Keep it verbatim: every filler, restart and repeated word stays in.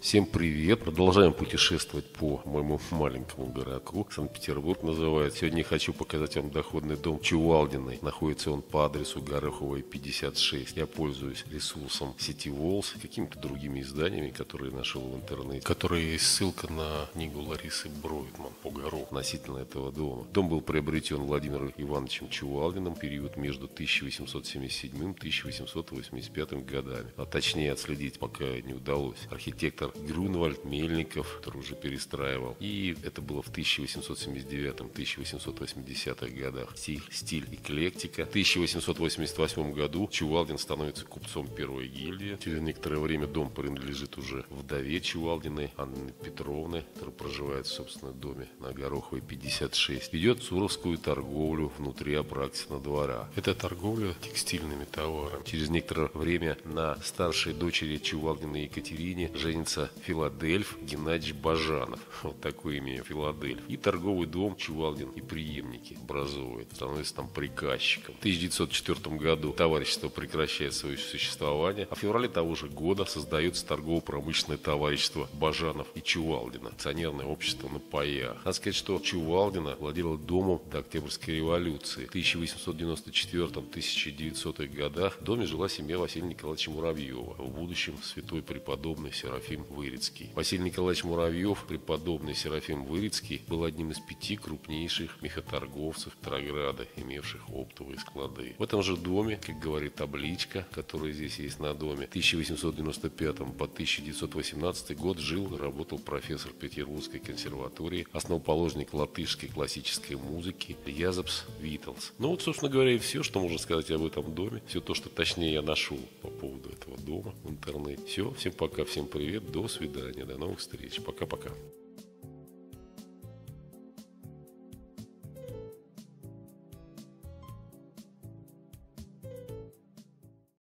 Всем привет! Продолжаем путешествовать по моему маленькому городку. Санкт-Петербург называется. Сегодня я хочу показать вам доходный дом Чувалдиной. Находится он по адресу Гороховой, пятьдесят шесть. Я пользуюсь ресурсом сети Волс, какими-то другими изданиями, которые нашел в интернете, которые есть ссылка на книгу Ларисы Бройтман по Гороху относительно этого дома. Дом был приобретен Владимиром Ивановичем Чувалдиным в период между тысяча восемьсот семьдесят седьмым и тысяча восемьсот восемьдесят пятым годами. А точнее отследить пока не удалось. Архитектор Грюнвальд Мельников, который уже перестраивал. И это было в тысяча восемьсот семьдесят девятом — тысяча восемьсот восьмидесятых годах. Стиль, стиль эклектика. В тысяча восемьсот восемьдесят восьмом году Чувалдин становится купцом первой гильдии. Через некоторое время дом принадлежит уже вдове Чувалдиной, Анны Петровны, которая проживает в собственном доме на Гороховой, пятьдесят шесть. Ведет суровскую торговлю внутри Апраксина двора. Это торговля текстильными товарами. Через некоторое время на старшей дочери Чувалдиной Екатерине женится Филадельф Геннадьевич Бажанов. Вот такое имя — Филадельф. И торговый дом Чувалдин и преемники образовывает. Становится там приказчиком. В тысяча девятьсот четвёртом году товарищество прекращает свое существование, а в феврале того же года создается торгово-промышленное товарищество Бажанов и Чувалдина. Акционерное общество на паях. Надо сказать, что Чувалдина владела домом до Октябрьской революции. В тысяча восемьсот девяносто четвёртом — тысяча девятисотых годах в доме жила семья Василия Николаевича Муравьева. В будущем святой преподобный Серафим Вырицкий. Василий Николаевич Муравьев, преподобный Серафим Вырицкий, был одним из пяти крупнейших мехоторговцев Петрограда, имевших оптовые склады. В этом же доме, как говорит табличка, которая здесь есть на доме, в тысяча восемьсот девяносто пятом по тысяча девятьсот восемнадцатый год жил и работал профессор Петербургской консерватории, основоположник латышской классической музыки Язепс Витлс. Ну вот, собственно говоря, и все, что можно сказать об этом доме. Все то, что точнее я нашел по поводу этого дома в интернете. Все, всем пока, всем привет, до свидания, до новых встреч, пока-пока.